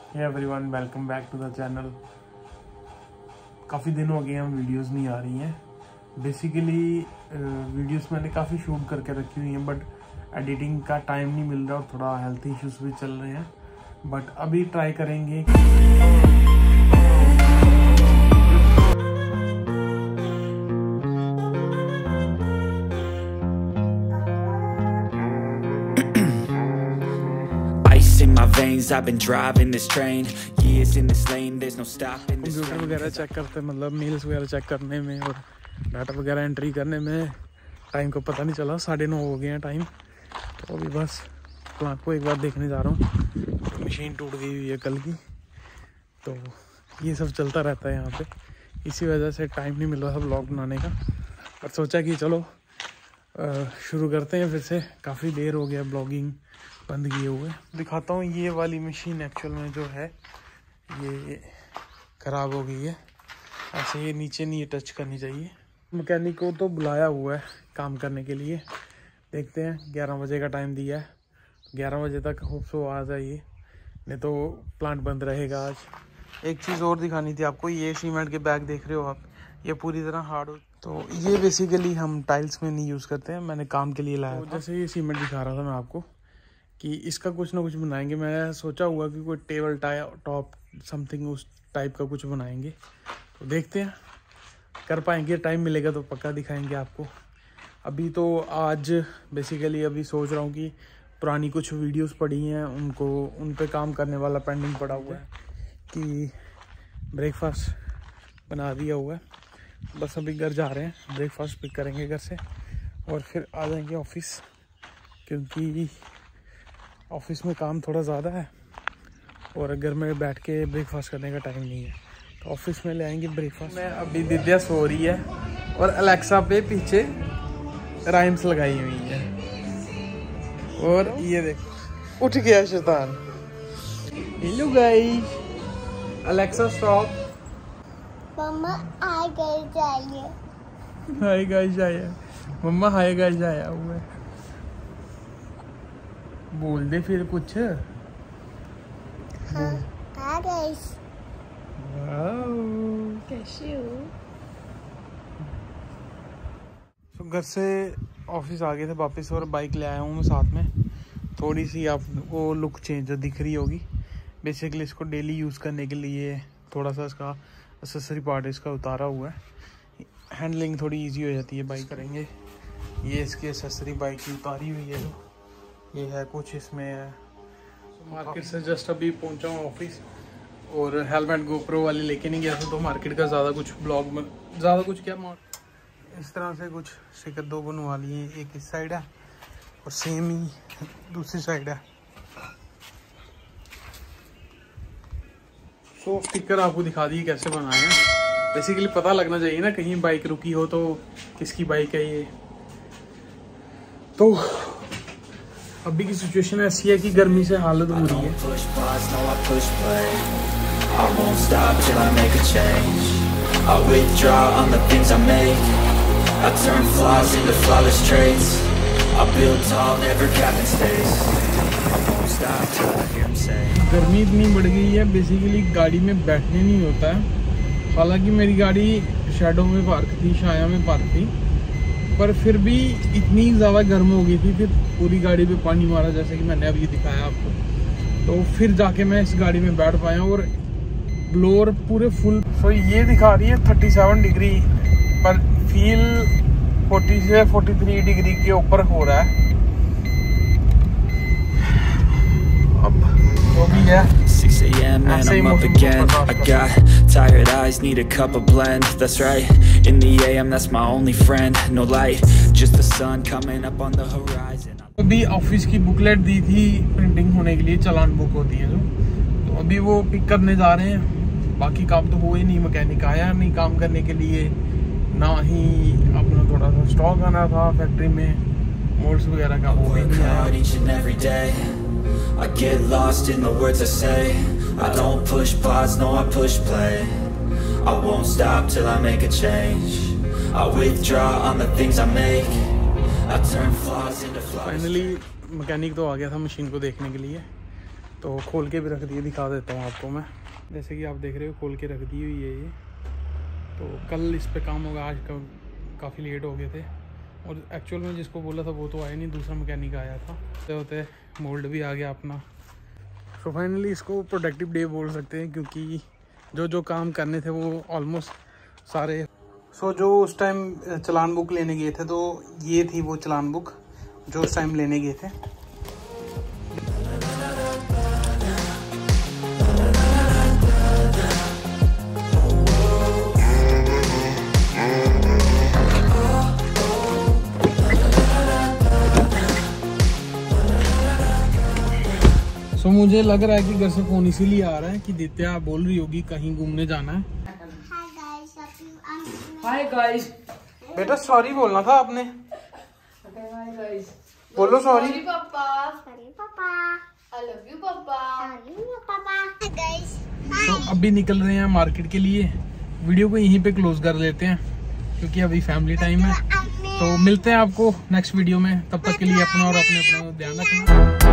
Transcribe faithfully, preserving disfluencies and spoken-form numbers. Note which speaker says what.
Speaker 1: Hey everyone, welcome back to the channel. काफ़ी दिन हो गए हम वीडियोस नहीं आ रही हैं। बेसिकली वीडियोस मैंने काफ़ी शूट करके रखी हुई हैं, बट एडिटिंग का टाइम नहीं मिल रहा और थोड़ा हेल्थ इश्यूज भी चल रहे हैं। बट अभी ट्राई करेंगे।
Speaker 2: In my veins, I've been driving this train, years in this lane, there's no stopping this
Speaker 1: computer वगैरह चेक करते, मतलब मेल्स वगैरह चेक करने में और डाटा वगैरह एंट्री करने में टाइम को पता नहीं चला। साढ़े नौ हो गए हैं टाइम। तो अभी बस प्लांट को एक बार देखने जा रहा हूँ। मशीन टूट गई हुई है कल की, तो ये सब चलता रहता है यहाँ पे। इसी वजह से टाइम नहीं मिल रहा था ब्लॉग बनाने का, पर सोचा कि चलो शुरू करते हैं फिर से। काफ़ी देर हो गया ब्लॉगिंग बंद किए हुए। दिखाता हूँ, ये वाली मशीन एक्चुअल में जो है ये ख़राब हो गई है। ऐसे ये नीचे नहीं टच करनी चाहिए। मैकेनिक को तो बुलाया हुआ है काम करने के लिए। देखते हैं, ग्यारह बजे का टाइम दिया है, ग्यारह बजे तक होप सो आ जाइए, नहीं तो प्लांट बंद रहेगा आज। एक चीज़ और दिखानी थी आपको, ये सीमेंट के बैग देख रहे हो आप, ये पूरी तरह हार्ड हो। तो ये बेसिकली हम टाइल्स में नहीं यूज़ करते हैं, मैंने काम के लिए लाया। तो जैसे ये सीमेंट दिखा रहा था मैं आपको कि इसका कुछ ना कुछ बनाएंगे। मैं सोचा हुआ कि कोई टेबल टॉप समथिंग उस टाइप का कुछ बनाएंगे। तो देखते हैं, कर पाएंगे। टाइम मिलेगा तो पक्का दिखाएंगे आपको। अभी तो आज बेसिकली अभी सोच रहा हूँ कि पुरानी कुछ वीडियोस पड़ी हैं, उनको उन पे काम करने वाला पेंडिंग पड़ा हुआ है कि ब्रेकफास्ट बना दिया हुआ है। बस अभी घर जा रहे हैं, ब्रेकफास्ट पिक करेंगे घर से और फिर आ जाएंगे ऑफिस, क्योंकि ऑफिस में काम थोड़ा ज़्यादा है और घर में बैठ के ब्रेकफास्ट करने का टाइम नहीं है। तो ऑफिस में ले आएंगे ब्रेकफास्ट। मैं अभी दिव्या सो रही है और अलेक्सा पे पीछे राइम्स लगाई हुई है। और ये देखो, उठ गया शैतान। Hello guys, Alexa stop.
Speaker 3: मम्मा हाय गाइस आया।
Speaker 1: हाय गाइस आया। मम्मा हाय गाइस आया हुआ है। बोल दे फिर कुछ।
Speaker 3: हाँ हाय गाइस।
Speaker 1: वाओ,
Speaker 3: कैसे हो?
Speaker 1: तो घर से ऑफिस आ गए थे वापस और बाइक ले आया हूँ मैं साथ में। थोड़ी सी आपको लुक चेंज दिख रही होगी। बेसिकली इसको डेली यूज़ करने के लिए थोड़ा सा इसका एक्सेसरी पार्ट इसका उतारा हुआ है। हैंडलिंग थोड़ी इजी हो जाती है बाइक। करेंगे ये इसकी एक्सेसरी बाइक की उतारी हुई है, जो ये है कुछ इसमें है। तो मार्केट से जस्ट अभी पहुंचा हूँ ऑफिस और हेलमेट गोप्रो वाली लेके नहीं गया था, तो मार्केट का ज़्यादा कुछ ब्लॉग में ज़्यादा कुछ क्या, इस तरह से कुछ स्टिकर दो बनवा लिए। एक इस साइड है और सेम ही दूसरी साइड है। सो स्टिकर आपको दिखा दिए कैसे बनाए हैं। बेसिकली पता लगना चाहिए ना, कहीं बाइक रुकी हो तो किसकी बाइक है ये। तो अभी की सिचुएशन ऐसी है कि गर्मी से हालत हो रही है। गर्मी इतनी बढ़ गई है, बेसिकली गाड़ी में बैठने नहीं होता है। हालांकि मेरी गाड़ी शैडो में पार्क थी, शाया में पार्क थी, पर फिर भी इतनी ज़्यादा गर्म हो गई थी। फिर पूरी गाड़ी पे पानी मारा, जैसे कि मैंने अभी दिखाया आपको। तो फिर जाके मैं इस गाड़ी में बैठ पाया और ब्लोअर पूरे फुल। सो ये दिखा रही है सैंतीस डिग्री, पर फील चालीस से तैंतालीस डिग्री के ऊपर हो रहा है। अब वो भी है।
Speaker 2: six a m and I'm up again. I got tired eyes, need a cup of blend. That's right, in the A M that's my only friend. No light, just the sun coming up on the horizon.
Speaker 1: अभी office की booklet दी थी printing होने के लिए, चालान book होती है जो, तो अभी वो पिक करने जा रहे हैं। बाकी काम तो हुआ ही नहीं, मैकेनिक आया नहीं काम करने के लिए, ना ही अपना थोड़ा सा स्टॉक आना था फैक्ट्री में, मोल्ड्स वगैरह का वो भी नहीं आया।
Speaker 2: I get lost in the words I say. I don't push pause, no I push play. I won't stop till I make a change. I withdraw on the things I make. I turn flaws into flaws.
Speaker 1: Finally mechanic तो आ गया था machine को देखने के लिए। तो खोल के भी रख दिए, दिखा देता हूँ आपको मैं। जैसे कि आप देख रहे हो खोल के रख दी हुई है ये। तो कल इस पे काम होगा, आज का काफ़ी लेट हो गए थे और एक्चुअल में जिसको बोला था वो तो आया नहीं, दूसरा मैकेनिक आया था। तो होते मोल्ड भी आ गया अपना। सो फाइनली इसको प्रोडक्टिव डे बोल सकते हैं क्योंकि जो जो काम करने थे वो ऑलमोस्ट सारे। सो so, जो उस टाइम चलान बुक लेने गए थे तो ये थी वो चलान बुक जो उस टाइम लेने गए थे। सो so, मुझे लग रहा है कि घर से फोन इसीलिए आ रहा है कि दित्या बोल रही होगी कहीं घूमने जाना है।
Speaker 4: Hi guys.
Speaker 1: बेटा सॉरी बोलना था आपने।
Speaker 4: Hi guys.
Speaker 1: बोलो सॉरी
Speaker 4: पापा।
Speaker 3: सॉरी पापा।
Speaker 4: आई लव यू पापा।
Speaker 3: सॉरी पापा। गाइस
Speaker 1: तो अभी निकल रहे हैं मार्केट के लिए। वीडियो को यहीं पे क्लोज कर लेते हैं क्योंकि अभी फैमिली टाइम है। तो मिलते हैं आपको नेक्स्ट वीडियो में, तब तक के लिए अपना और अपने अपना ध्यान रखना।